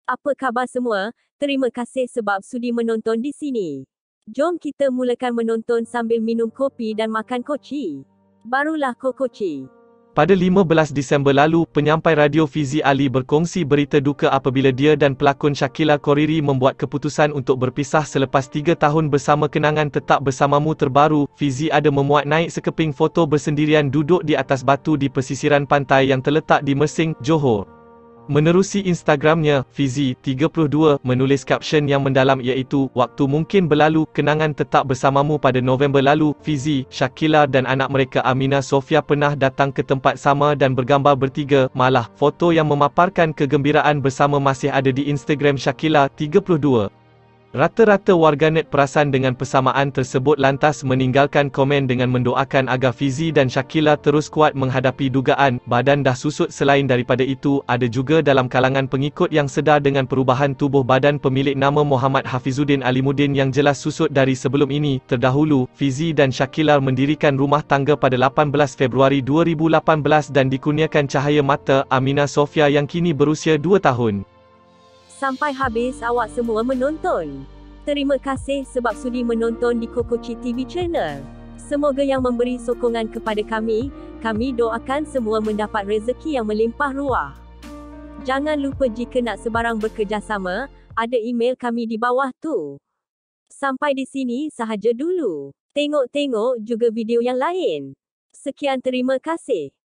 Apa khabar semua? Terima kasih sebab sudi menonton di sini. Jom kita mulakan menonton sambil minum kopi dan makan koci. Barulah kokoci. Pada 15 Disember lalu, penyampai radio Fizi Ali berkongsi berita duka apabila dia dan pelakon Shakila Khoriri membuat keputusan untuk berpisah selepas 3 tahun bersama kenangan Tetap Bersamamu terbaru. Fizi ada memuat naik sekeping foto bersendirian duduk di atas batu di pesisiran pantai yang terletak di Mersing, Johor. Menerusi Instagramnya, Fizi, 32, menulis kapsen yang mendalam iaitu, "Waktu mungkin berlalu, kenangan tetap bersamamu pada November lalu." Fizi, Shakila dan anak mereka Aminah Sofia pernah datang ke tempat sama dan bergambar bertiga, malah, foto yang memaparkan kegembiraan bersama masih ada di Instagram Shakila, 32. Rata-rata warganet perasan dengan persamaan tersebut lantas meninggalkan komen dengan mendoakan agar Fizi dan Shakila terus kuat menghadapi dugaan badan dah susut. Selain daripada itu, ada juga dalam kalangan pengikut yang sedar dengan perubahan tubuh badan pemilik nama Muhammad Hafizuddin Alimuddin yang jelas susut dari sebelum ini. Terdahulu, Fizi dan Shakila mendirikan rumah tangga pada 18 Februari 2018 dan dikurniakan cahaya mata Aminah Sofia yang kini berusia 2 tahun. Sampai habis awak semua menonton. Terima kasih sebab sudi menonton di Kokoci TV Channel. Semoga yang memberi sokongan kepada kami doakan semua mendapat rezeki yang melimpah ruah. Jangan lupa jika nak sebarang bekerjasama, ada email kami di bawah tu. Sampai di sini sahaja dulu. Tengok-tengok juga video yang lain. Sekian, terima kasih.